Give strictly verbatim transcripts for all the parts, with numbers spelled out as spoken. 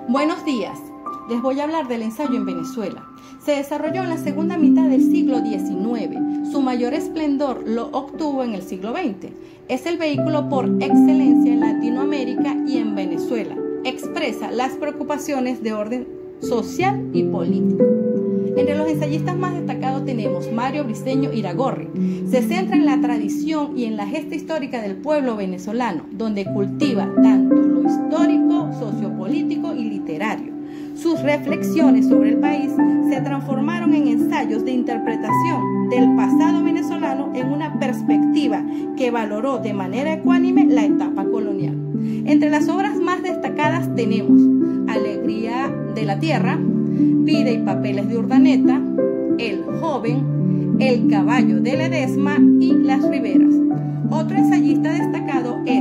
Buenos días, les voy a hablar del ensayo en Venezuela. Se desarrolló en la segunda mitad del siglo diecinueve. Su mayor esplendor lo obtuvo en el siglo veinte. Es el vehículo por excelencia en Latinoamérica y en Venezuela. Expresa las preocupaciones de orden social y político. Entre los ensayistas más destacados tenemos Mario Briceño Iragorri. Se centra en la tradición y en la gesta histórica del pueblo venezolano, donde cultiva tanto lo histórico, sociopolítico y literario. Sus reflexiones sobre el país se transformaron en ensayos de interpretación del pasado venezolano en una perspectiva que valoró de manera ecuánime la etapa colonial. Entre las obras más destacadas tenemos Alegría de la Tierra, Vida y Papeles de Urdaneta, El Joven, El Caballo de Ledesma y Las Riberas. Otro ensayista destacado es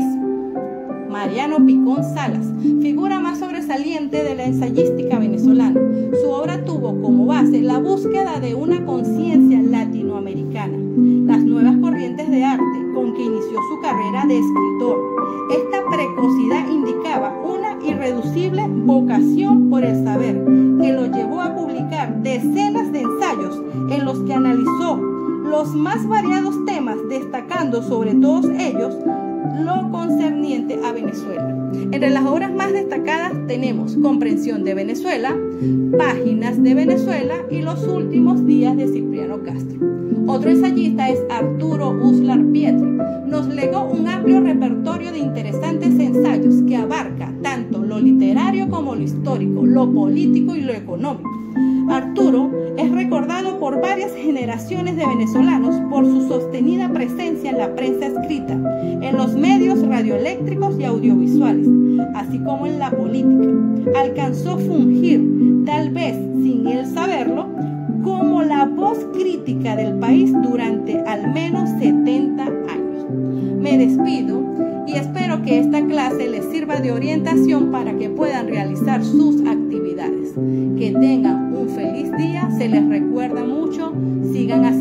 Mariano Picón Salas, figura más sobresaliente de la ensayística venezolana. Su obra tuvo como base la búsqueda de una conciencia latinoamericana, las nuevas corrientes de arte con que inició su carrera de escritor. Esta precocidad indicaba una irreducible vocación por el saber, que lo llevó a publicar decenas de ensayos en los que analizó los más variados temas, destacando sobre todos ellos lo concerniente a Venezuela. Entre las obras más destacadas tenemos Comprensión de Venezuela, Páginas de Venezuela y Los últimos días de Cipriano Castro. Otro ensayista es Arturo Uslar Pietri. Nos legó un amplio repertorio de interesantes ensayos que abarca tanto lo literario como lo histórico, lo político y lo económico. Arturo es recordado por varias generaciones de venezolanos por su sostenida presencia en la prensa escrita, en los medios radioeléctricos y audiovisuales, así como en la política. Alcanzó a fungir, tal vez sin él saberlo, como la voz crítica del país durante al menos setenta años. Me despido y espero que esta clase les sirva de orientación para que puedan realizar sus actividades. Que tengan un feliz día, se les recuerda mucho, sigan así.